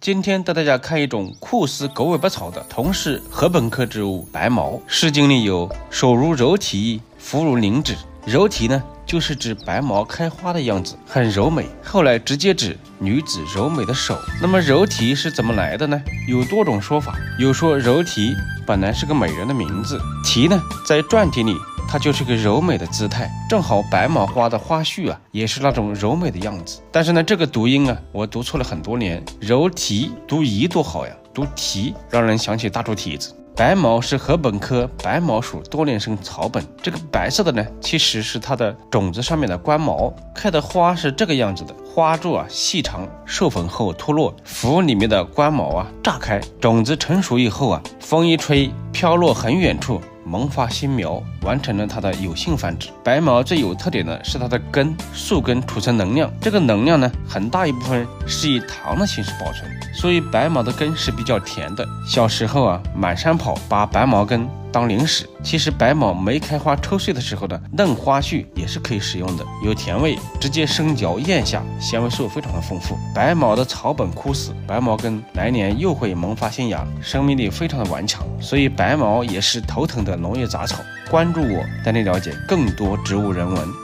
今天带大家看一种酷似狗尾巴草的同是禾本科植物白毛。诗经里有手如柔荑，肤如凝脂。柔荑呢，就是指白毛开花的样子，很柔美。后来直接指女子柔美的手。那么柔荑是怎么来的呢？有多种说法。有说柔荑本来是个美人的名字，荑呢在篆体里它就是个柔美的姿态，正好白毛花的花序啊，也是那种柔美的样子。但是呢，这个读音啊，我读错了很多年。柔荑读夷多好呀，读蹄让人想起大猪蹄子。白毛是禾本科白毛属多年生草本，这个白色的呢，其实是它的种子上面的冠毛。开的花是这个样子的，花柱啊细长，授粉后脱落，符里面的冠毛啊炸开，种子成熟以后啊，风一吹飘落很远处，萌发新苗，完成了它的有性繁殖。白毛最有特点的是它的根，树根储存能量，这个能量呢，很大一部分是以糖的形式保存，所以白毛的根是比较甜的。小时候啊，满山跑，把白毛根当零食。其实白毛没开花抽穗的时候呢，嫩花序也是可以食用的，有甜味，直接生嚼咽下，纤维素非常的丰富。白毛的草本枯死，白毛根来年又会萌发新芽，生命力非常的顽强，所以白毛也是头疼的农业杂草。关注我，带你了解更多植物人文。